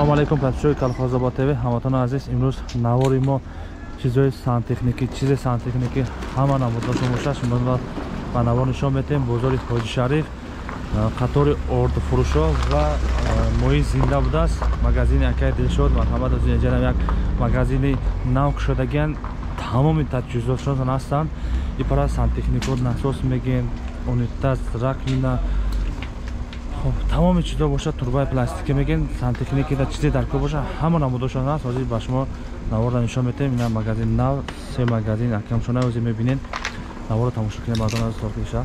Салом алейкум подписчики Колхозобод ТВ. Ҳаматон азиз, имрӯз навори мо чизои сантехники, чизе сантехники ҳама намудҳо шумоша шумо ба навор нишон метем. Бозори Ҳоҷи Шариф, қатори ордуфурӯшҳо ва мои зинда будааст. Магазини Акай Дилшод марҳамат аз инҷанам як магазини нав кушодагиан тамоми таҷҳизотшон ҳастанд. Ипара сантехникот насос мегӯянд, унитаз, раковина, тамоми чизо бошад, турбаи пластики мегӯянд, сантехники да чизе дар кор бошад, ҳама намудошон аст. Ҳозир ба шумо наворро нишон метем. Ина магазин нав, се магазин акамшона ҳозир мебинед. Наворро тамошо кунед мардон аз тортиша.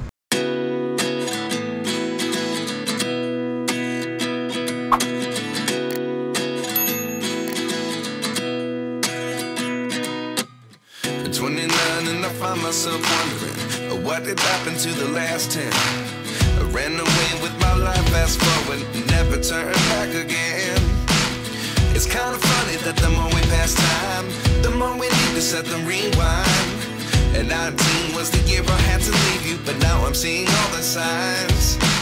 Myself wondering what did happen to the last 10. I ran away with my life, fast forward, never turn back again. It's kind of funny that the more we pass time, the more we need to set them rewind. And 19 was the year I had to leave you, but now I'm seeing all the signs.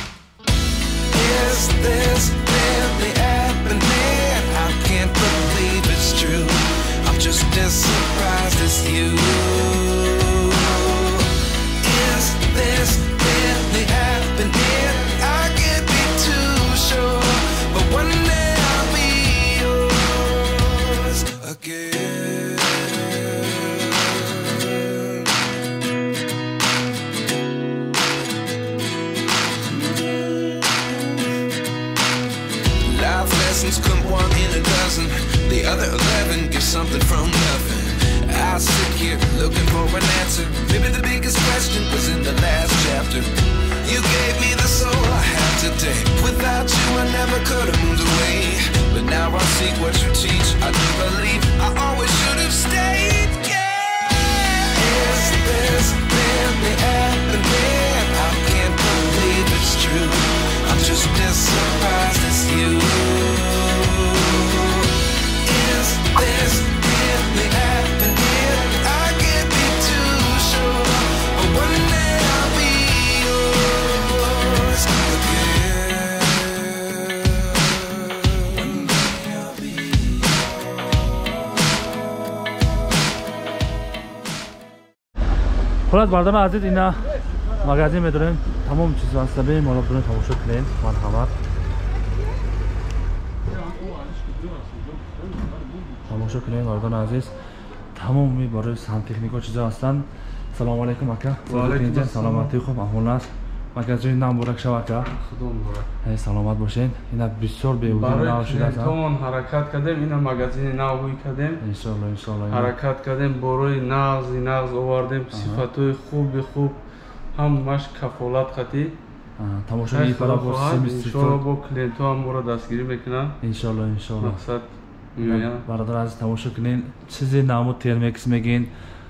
Is this really happening? I can't believe it's true. I'm just as surprised as you. Is this really happening? I can't be too sure, but one day I'll be yours again. Life lessons come one in a dozen, the other 11 give something from nothing. I sit here looking for an answer. Maybe the biggest question was in the last chapter. You gave me the soul I have today. Without you I never could have moved away. But now I see what you teach. I do believe I always should have stayed. Yeah. Is this really happening? I can't believe it's true. I'm just as surprised as you. Is this really happening? خلاص بردان عزیز اینا مغازه میدونیم تمام چیز واسه بریم حالا بریم تماشا کنیم مرحمت تماشا کنیم بردان عزیز تمامی برای سانتکنیکا چیزا هستن. سلام علیکم اکا. و علیکم السلام. سلامتی خوب احوال است. مغازه نام مبارک شو اکا. خدا مبارک. سلامت باشین. اینا بسیار بیهوده نو شده است. برای حرکت کردیم اینا مغازه نو کردیم. ان شاء الله. حرکت کردیم برای نغز آوردیم صفاتای خوب همش کفالت خطی. تماشا می‌کنم با سیمیستر. با کلینت ها هم رو دستگیری میکنن. ان شاء الله. مقصد میگم. برادر عزیز تماشا کنین چیزی نامو ترمکس میگین.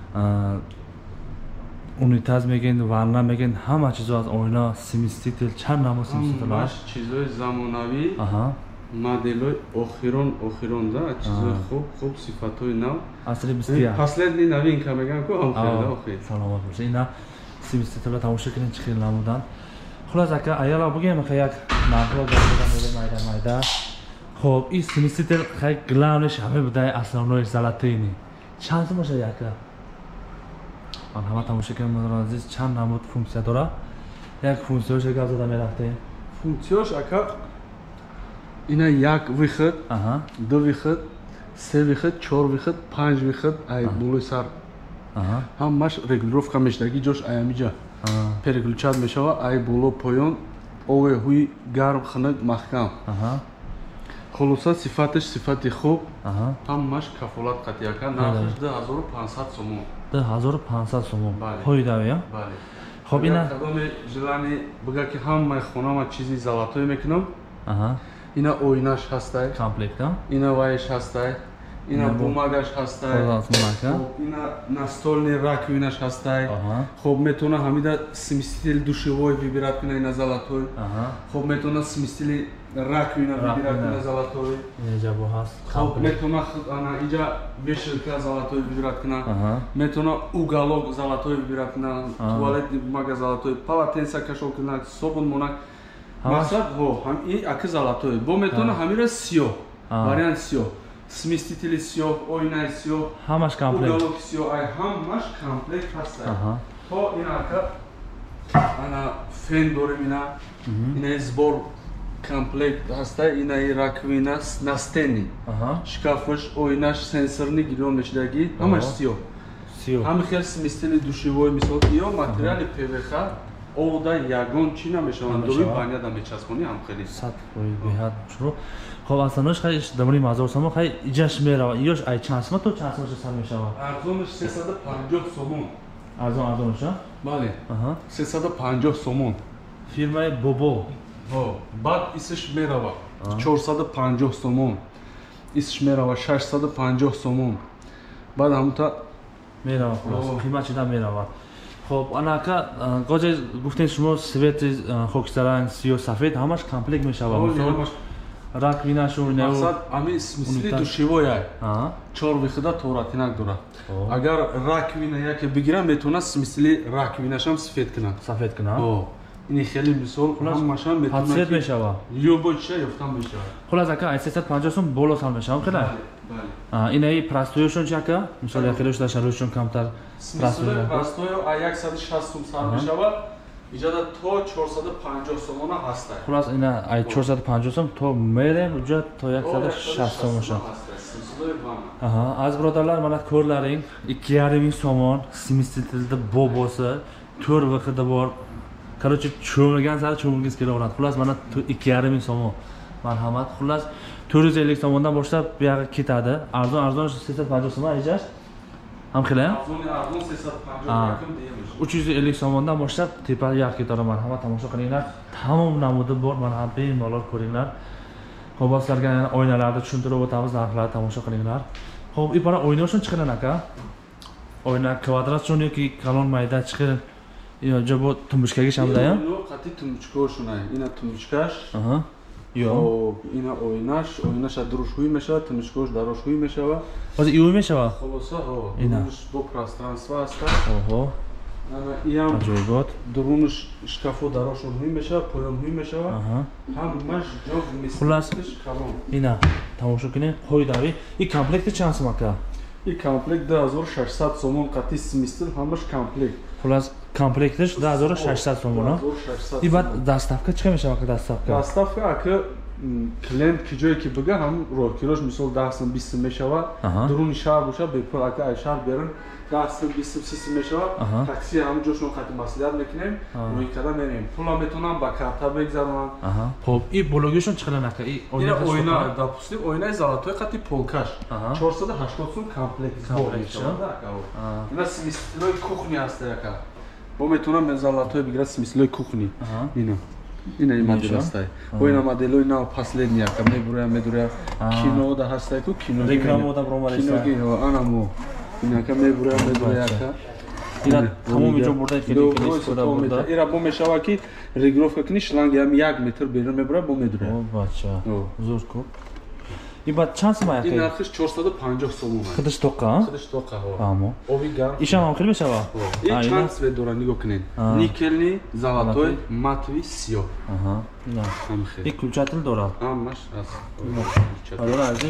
اونیتاز میگین، واننا میگین، همه چیزا از آینا سیمیستیتل چند نامو سیمیستیتل همش چیزای زمانوی مدل‌های اخیرون دا چیزای خوب صفاتای نو اصلی بسیار اصلی نوین که میگن که هم خیلی آخه سلامت باشه. اینا سیمیستیتل تماشا کنین چه خیلی نمودن. خلاص اگه ایالا بگیم که یک نقل دادن مایده خب این سیمیستیتل خیلی گلانش همه بدای اصلانوی زلاتینی چند باشه یکا همه تماشا کنیم مدران عزیز چند نمود فونکسیا داره. یک فونکسیاش اگه زده میرفته فونکسیاش اگه اینا یک ویخت دو ویخت سه ویخت چهار ویخت پنج ویخت ای بولوی سر همش رگلروفکا میشدگی جوش ایمیجا переключать میشود ای بولو پایان اوه هوی گرم خنک محکم خلاصه صفاتش صفاتی خوب همش کفالت قطعی که نرخش 2500 سومون 2500 سومون پای دویا بله. خب اینا کدام جلانی بگه که همه خونه ما چیزی زلاتوی میکنم اینا اویناش هسته کامپلیت اینا وایش هسته اینا بوماگاش هسته اینا نستولنی راکویناش هسته خب میتونه همیده سیمیستیل دوشیوی ویبرات کنه اینا زلاتوی خب میتونه سیمیستیل راکوینا ویبرات کنه زلاتوی اینجا بو هست خب میتونه اینجا вешалка золотой вибират к нам. Метона уголок золотой вибират к нам. Туалет бумага золотой. Полотенце кашол к нам. Собун монак. Масад го. Хам и аки золотой. Бо метона хамира сиё. вариант сиёҳ, сместители сиёҳ, ойнаи сиёҳ, ҳамаш комплект. уголок сиёҳ, ай ҳамаш комплект ҳаст. То инака ана фен дорем, инаи сбор комплект ҳаст, инаи раковина, настенни, шкафаш, ойнаш, сенсорни гирён мешидаги, ҳамаш сиёҳ. ҳами хел сместители душевой мисол ё материали ПВХ ода ягон чӣ намешаванд, дуи баняда мечаспони ҳам хели сад беҳад шуро. Хоб асанош хай дамри мазор сомо хай иҷаш мерава. Ёш ай чанд сомон то чанд сомон сар мешава? арзонаш 350 сомон. Арзонаш, а? Бале. 350 сомон. Фирмаи Бобо. Баъд исш мерава 450 сомон. Исш мерава 650 сомон. Баъд ҳамута мерава, қимат чида мерава. خب آنکه گوجه گفتین شما سویت خاکستران سیاه سفید همش کامپلکت میشه و راکویناشون نه مقصد امی مثلی دوشیویه چهار وخدا توراتینک داره اگر راکوینا یکی بگیرم میتونه مثلی راکویناشم سفید کنه این خیلی مثال همشان میتونه سفید میشه و لیوبوی چه یفتم میشه خلاص اگه 350 سوم بالا سال میشه خیلی این ای پراستویشون چه که مثلا خیلیش داشتروشون کمتر پراستویو 160 سوم سال میشه و ایجاد تو 450 سوم هست. خلاص این ای 450 سوم تو میره اونجا تا 160 سوم میشه. از برادرlar mana ko'rlaring 2,5 so'm simisitilda bobosi 4 vaqtida bor. Короче, cho'milgan sari cho'milgingiz kelaveradi. Xullas mana 2,5 so'm. Marhamat. Xullas 450 so'mdan boshlab bu yoqqa ketadi. Arzon 350 so'm ayjash. Ham qiling. Arzon 350 rakam deymiz. 350 so'mdan boshlab tepa yoqqa ketadi. Marhamat, tomosha qilinglar. Tamom namudi bor. Mana bemalol ko'ringlar. Qoboslarga oynalarni tushuntirib o'tamiz, narxlarni tomosha qilinglar. Xo'p, ipara oyna uchun chiqaran aka. Oyna kvadratchun yoki kalon mayda chiqar. Yo, bu tumbuchkaga shamda ya? Yo'q, qat'iy tumbuchka shunday. Ina tumbuchkash. Yo'q. Ina oynash дружуй мешава, tumbuchkash дорожуй мешава. Hozir iy mешава? Xolosa, ina. Bu пространство аст. Oho. Иам Ajoyibot. Durmuş şkafo daroshуй мешава, поёмуй мешава. Hammash joy Xullas, kalon. ina tomosha qiling. Qo'ydavi. I komplekti chand so'm aka? I komplekt 2600 so'm qat'iy smistil hammash komplekt. Xullas, komplektish 2600 so'm bo'la. I bad dastavka chiqamish aka dastavka. Dastavka aka klient ki joyi ki biga ham rokirosh misol 10 so'm 20 so'm meshava. Durun shahar bo'sha bepul aka ay shahar berin 10 so'm 20 so'm 30 so'm meshava. Taksi ham joshon qat'iy maslihat mekinam. Ro'ykada menim. Pula metunam ba karta begzaman. Xo'p, i blogiga chiqaran aka. I oyna, допустим, oyna zalotoy qat'iy polkash. 480 so'm komplekt bor. Ina smisloy kuxni ast aka. Бо метунам мен золотой бигирам смислой кухни. Ина модель астай. Ойна моделой на последняя, ка медуря кино да хастай ку кино. Реклама да промоция. Кино анамо. Ина ка медуря ка. Ина тамоми ҷо бурда хеле шуда бурда. Ира бо мешава ки регулировка кини шланги ҳам 1 метр берун мебура бо медуря. О бача. Зур ку. Иба чанд сом аяк? Ин нархиш 450 сом. Хидиш тоқа? Хидиш тоқа ҳо. Амо. Оби гарм. Ишам ҳам хеле мешава? Ин чанд цвет дора нигоҳ кунед. Никелни, золотой, матови, сиёҳ. Ина. Ҳам хеле. И ключатил дора? Ҳамаш аст. Адора азиз.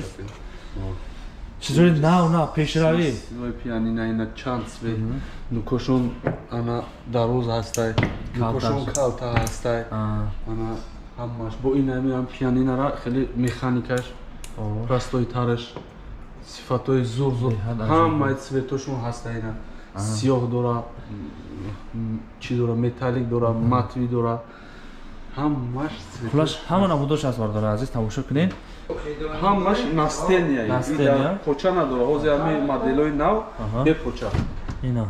Чизори нав пешравӣ. Силои пианина ина чанд цвет. Нукошон ана дароз ҳастай. Нукошон калта ҳастай. Ана ҳамаш бо инами ҳам пианинара хеле механикаш простой тараш сифатои зур ҳамаи цветошон ҳаста ина сиёҳ дора чӣ дора металлик дора матви дора ҳамаш цвет хулас ҳама намудош аст бардора азиз тамошо кунед ҳамаш настения поча надора ҳозир ҳами моделои нав бепоча ина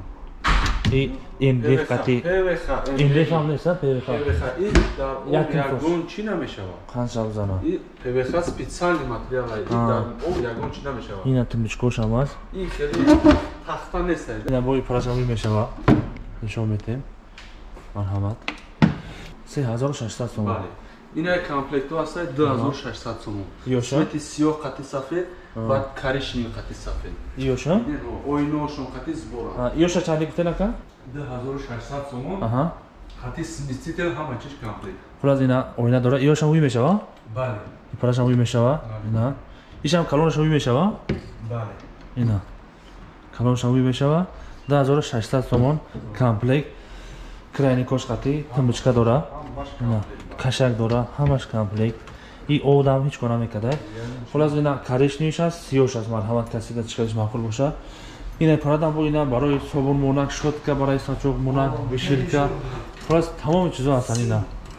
ин бехати ин бефам нест ПВХ ин дар ягон чӣ намешавад қанча бзана ин ПВХ специални материал ин дар ягон чӣ намешавад ина тумбичкош ҳам аст ин хеле тахта нест ина бои парашавӣ мешавад нишон метем марҳамат 3600 сом ина комплекту аст 2600 сом ёша цвети сиёҳ қати сафед ва коричневый қати сафед ёша ойношон қати збора ёша чанди гуфтен ака 2600 сом خطی سیمیستیتر همه چیش کامپلیت. خلاص اینا آینه داره. ایاش هم وی میشوه؟ بله. پرش هم وی میشوه؟ اینا. ایش هم کلونش هم وی میشوه؟ بله. اینا. کلونش هم وی میشوه. 10600 سومون کامپلیت. کرایه کوش خطی تنبچکا داره. اینا. کشک داره. همش کامپلیت. ای آدم هیچ کاری نمیکنه. خلاص اینا کارش نیست است. سیاوش از مرحمت کسی که چیکارش معقول باشه. اینا پرادم بود اینا برای صابون مونک شد که برای ساچوق مونک بشیرکه. خلاص تمام چیزا هستن اینا.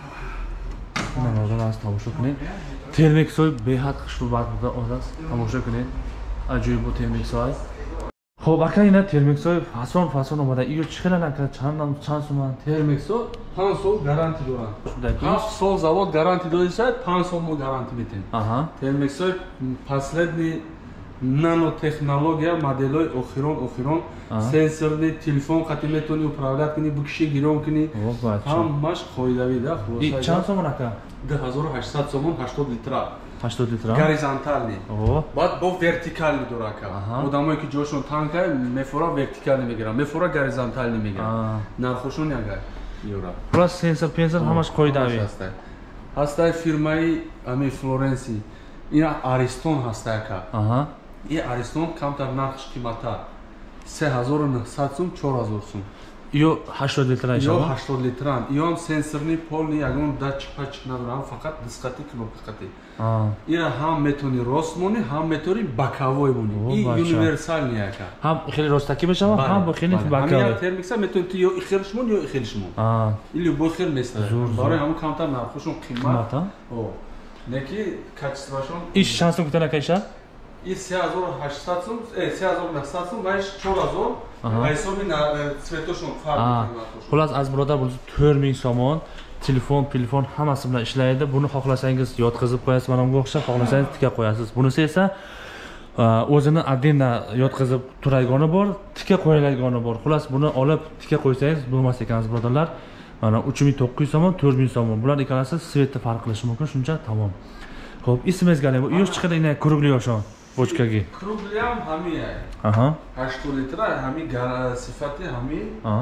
اینا نازل است تماشا کنید. ترمیکسای به حد خشن بعد بوده آداست تماشا کنید. عجیب بود ترمیکسای. خب اکا اینا ترمیکسای فاسون اومده. ایو چقدر نکرد چند سومن ترمیکسو 5 سال گارانتی دارن. 7 سال завод گارانتی داره 5 سال ما گارانتی میدیم. ترمیکسای последний нанотехнология моделой охирон сенсорный телефон хати метони управлять кини букши гирон кини ҳамаш қоидави да хулоса чанд сомон ака 2800 сомон 80 литра 80 литра горизонтальный баъд бо вертикальный дора ака одамое ки ҷошон танка мефора вертикальный мегиран мефора горизонтальный мегиран нархошон яга юра хулос сенсор пенсор ҳамаш қоидави ҳастай фирмаи ами флоренси ина аристон ҳастай ака ин аристон камтар нархш қимата 3900 сум 4000 сум ё 80 литра ё 80 литран ион сенсорни полни ягон датчик пачик надорам фақат дисқати кнопкати ира ҳам метони рост мони ҳам метони бакавой мони ин универсални ака ҳам хеле ростаки бешава ҳам бо хеле бакавой ҳам термикса метони ту ё ихирш мон ё ихирш мон или бо хел места барои ҳам камтар нархошон қимат неки качествашон иш чанд сум кутана кайша ин 3800 сум 3900 сум вайш 4000 ҳисоби цветошон фарқ хулас аз биродар бул 4000 сомон телефон ҳамаси билан ишлайди буни xohlasangiz yotqizib qo'yasiz manamga o'xshab xohlasangiz tika qo'yasiz bunisi esa o'zini отдельно yotqizib turadigani bor tika qo'yiladigan bor xullas buni olib tika qo'ysangiz bo'lmas ekansiz birodarlar mana 3900 somon 4000 somon bular ikkalasi svetda farq qilishi mumkin shuncha tamom xo'p ismingizga nima yosh chiqadi ina круглый yoshon бочкаги круглый ham ҳамия 8 литра ҳами сифати ҳами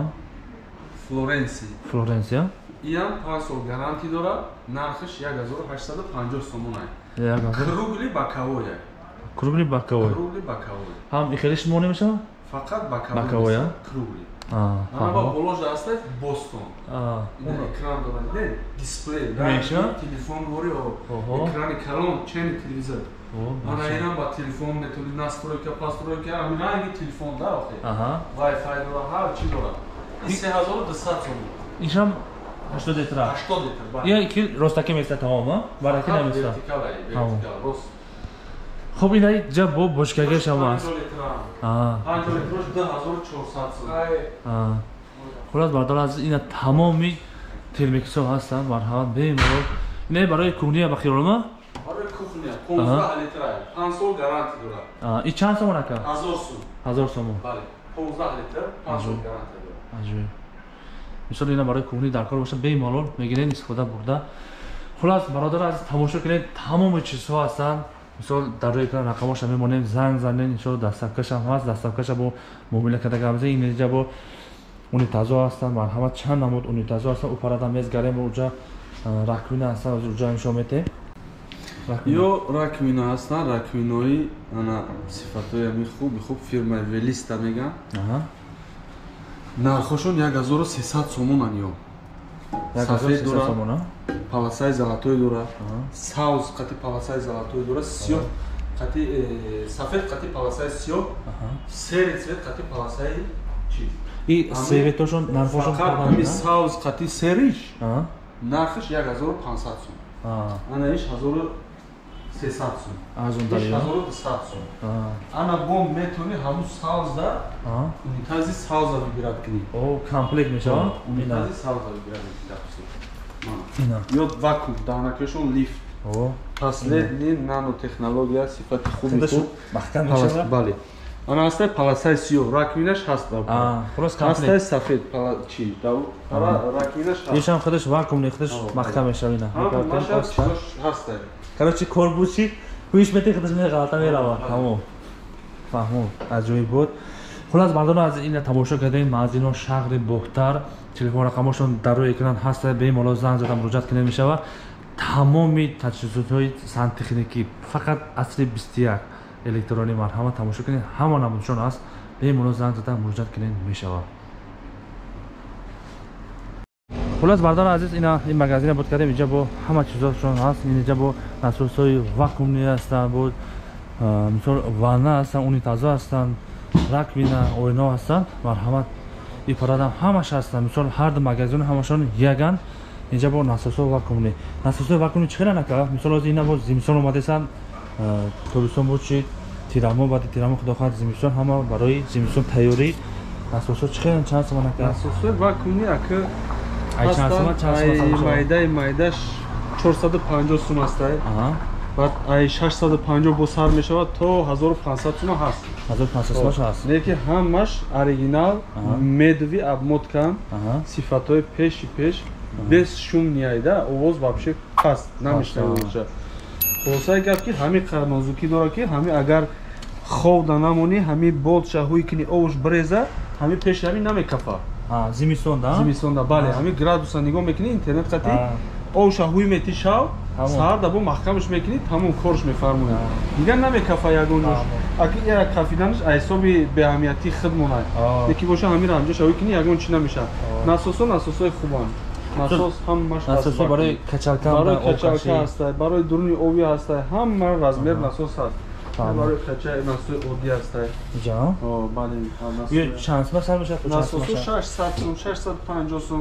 флоренсия ин 5 сол гарантӣ дора нархиш 1850 сомон круглый баковой ҳам ихелиш мо намешава фақат баковой круглый ана ба положда астад бостон ин экран дора не дисплей телефон бори экрани калон чени телевизор ана ина ба телефон метони настройка постройка ҳамин телефон да охе вайфай дора ҳар чи дора 3200 сомон иншам 80 литра 80 литр я ки ростаки места тамом бараки наместа вертикал рост хоб ина ҷа бо бочкаги шама аст 5 литрош 2400 сом хулас бардор аз ина тамоми термиксо ҳастан марҳамат беморол ина барои кухня ба хиёлма барои кухня 15 литр 5 сол гарантӣ дора и чанд сомон ака 1000 сом 1000 сомон бале 15 литр 5 сол гарантӣ дора аҷиб мисол ина барои кухня дар кор боша беморол мегирен истифода бурда хулас бародар аз тамошо кунед тамоми чизҳо ҳастанд мисол дар рӯи экран рақамоша мемонем занг занед иншоалло дастафкашам ҳаст дастафкаша бо муомила кардагамзе инҷа бо унитазо ҳастанд марҳамат чанд намуд унитазо ҳастанд упарада мезгарем уҷа раквина ҳастанд уҷа иншо мете ё раквина ҳастанд раквинои ана сифатҳои ами хуб фирмаи велиста меган нархошон 1300 сомонан ё сафед дора полосаи золотой дора сауз қати полосаи золотой дора сиёҳ қати сафед қати полосаи сиёҳ сери цвет қати полосаи чи и севетошон нархошон фақат ами сауз қати сериш нархиш 1500 сом ана иш 1300 сом азон дар 1200 сом ана бом метони ҳамун саузда унитази сауза вибирад кунӣ комплект мешава унитази сауза вибирад ё вакуум даҳнакашон лифт последний нанотехнология сифати хуби хуб маҳкам мешава бале ана ҳастай полосаи сиёҳ раквинаш ҳаст ҳастай сафед чи раквинаш ҳаст ишам худаш вакуум нехудаш маҳкам мешава ина ҳастай короче кор бучи ҳуиш мете худаш меғалата мерава тамом фаҳмуд аҷоиб буд хулас мардоно аз ина тамошо кардем магазино шаҳри бохтар телефон рақамошон дар рӯи экран ҳаст, бемалол занг зада муроҷиат кунед мешавад. тамоми таҷҳизотҳои сантехникӣ фақат асри 21 электронӣ марҳамат тамошо кунед, ҳама намудшон аст, бемалол занг зада муроҷиат кунед мешавад. خلاص بردار عزیز این مغازین بود کردیم اینجا با همه چیزاشون هست. اینجا با نسوس‌های واکومی هستن، بود مثلا وانه هستن، اونیتازا هستن، راکوینا اوینا هستن. مرحمت این پرادم همش هستن. مثلا هر دو مغازین همشون یگان. اینجا با نسوس‌های واکومی. نسوس‌های واکومی چقدر نکرد؟ مثلا از اینا با زمستون اومدن، تابستون بود چی؟ تیرامو بعد تیرامو خدا خواهد زمستون همه برای زمستون تیاری نسوس‌ها چقدر چند سوم نکرد؟ نسوس‌های واکومی اگه майдаш 450 сум аст. баъд ай 650 бо сар мешавад то 1500 сум аст. 1500 сум аст. леки ҳамаш оригинал медови обмоткан, сифатҳои пеши пеш без шум ниайда, овоз вообще паст намешнавад. хулоса гап ки ҳами нозукӣ дорад ки ҳами агар ховда намонӣ, ҳами болд шаҳуи кини овш бреза, ҳами пеш ҳами намекафа. зимистонда? Зимистонда, бале. ҳами градуса нигоҳ мекунӣ, интернет қати овш шаҳуи мети шав, саҳар дабо маҳкамаш мекунӣ, тамом корш мефармоӣ. Дигар намекафа ягонош. Аки ира кафиданаш айсоби беаҳамияти худ монад. Яки боша ҳамира ҳамҷа шаҳуи кунӣ, ягон чи намешад. насосои хубанд. насос ҳамаш насосо барои качалка ҳаст, барои дуруни оби ҳаст, ҳама размер насос ҳаст. барои качаи насоси оддӣ ҳаст. ҷа? бале. чанд сум сар мешавад? насосо 600 сум, 650 сум.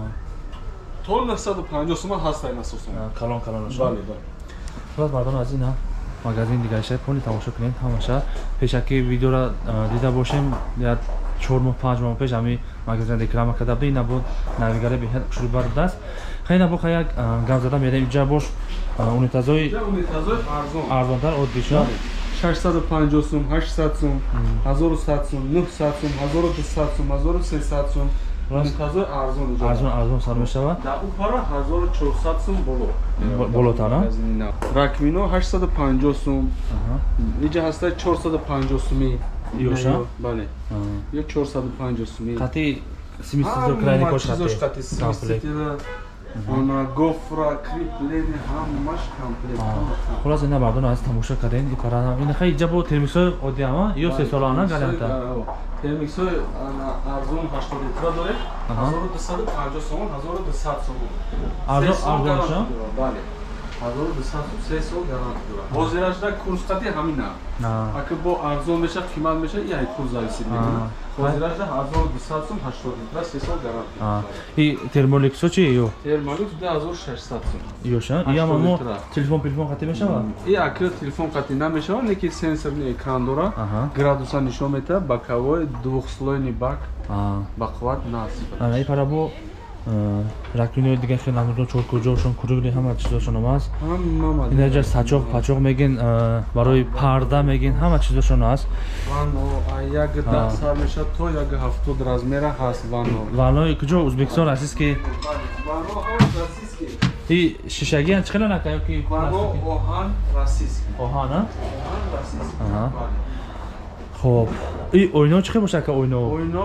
то 950 сум ҳаст насосо. калон. бале. хулос мардон азиз, на магазин дигарша пони тамошо кунед ҳамаша. пешаки видеоро дида бошем, як 4 моҳ 5 моҳ пеш ҳами магазин реклама карда буд, ина буд навигаре беҳад шуруъ бардаст. хайна бо хая гап зада мерем инҷа бош унитазои арзонтар оддӣ шо 650 сум, 800 сум, 1100 сум, 900 сум, 1200 сум, 1300 сум. унитазои арзон сар мешавад. дар упара 1400 сум болотар. раквино 850 сум. инҷа ҳаста 450 суми. ёша? бале. ё 450 суми. қати смисл крайни кош қати. комплект. она гофра, криплени, ҳамаш комплект. хулос ина мардон аз тамошо кардем. ин хай ҷабо термиксои оддӣ ама ё 3 солана гаранта. термиксои арзон 80 литра дорем. 1250 сом, 1200 сом. арзонша? бале. 1200 сом 3 сол гарант дорад. ҳозирашда курс қати ҳамина. ака бо арзон меша, қимат меша, ин курс зависит мекунад. ҳозирашда 1200 сом 80 литра 3 сол гарант. и термоликсо чи ё? термоликс 2600 сом. ёша? ин ама телефон қати мешавад? ин ака телефон қати намешавад, леки сенсорни экран дорад. градуса нишон метавад, бакавой двухслойни бак. бақувват насиб. ин парабо раквинои дигар хеле намудон чоркуҷошон, курӯгли ҳама чизошон ҳаст. инҷа сачоқ, пачоқ мегин, барои парда мегин, ҳама чизошон ҳаст. вано як 10 сар мешад то як 70 размера ҳаст вано. ванои куҷо? Ӯзбекистон расистки? вано расистки. и шишагиан чӣ хеле накаё ки? вано оҳан расистки. оҳан, а? оҳан расистки. хоб. и ойно чӣ хел бошад ка ойно? ойно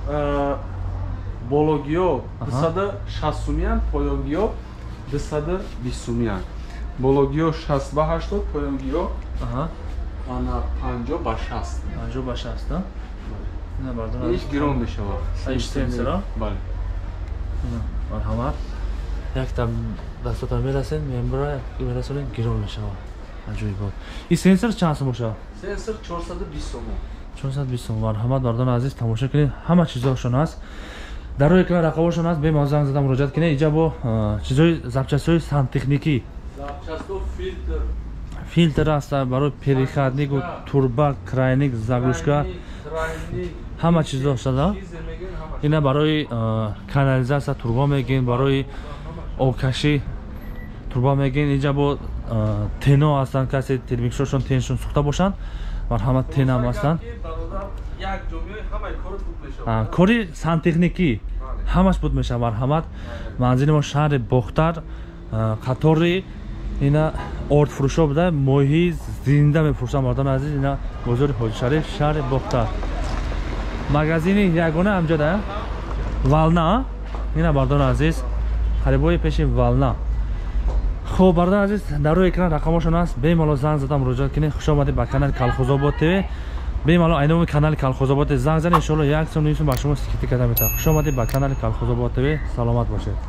бологиё 260 сумиян, поёнгиё 220 сумиян. бологиё 60 ба 80, поёнгиё ана 50 ба 60. 50 ба 60, а? ина мардон иш гирон мешавад. иш сенсора? бале. марҳамат. якта дастотар мерасен, мембра мерасен, гирон мешавад. аҷоибот. ин сенсор чанд сум бошад? сенсор 420 сум. 420 сум. марҳамат мардон азиз, тамошо кунед, ҳама чизошон ҳаст. дар рӯи экран рақамошон аст, бемалол занг зада муроҷиат кунед. инҷа бо чизои запчастҳои сантехникӣ. запчастҳо фильтр аст барои переходнику, турба, крайник, заглушка, ҳама чиз дошта. ина барои канализатсия турба мегин, барои обкашӣ турба мегин. инҷа бо тено ҳастанд, касе телевизоршон теншон сӯхта бошанд, марҳамат тенам ҳастанд. кори сантехникӣ ҳамаш буд мешавад. марҳамат. манзили мо шаҳри бохтар, қатори ина ордфурӯшо буда, моҳӣ зинда мефурӯшанд мардони азиз. ина бозори ҳоҷишариф, шаҳри бохтар. магазини ягона ҳамҷода вална. اینا بردار عزیز خریبای پیش والنا. خب بردار عزیز در روی اکران رقمشون هست. بیمالو زنگ زدم مراجعه کنید. خوش آمدید به کانال کالخوزآباد تیوی. بیمالو اینو کانال کالخوزآباد زنگ زنید ان شاء الله یک سال نیست با شما سکیتی کردم. خوش آمدید به کانال کالخوزآباد تیوی. سلامت باشید.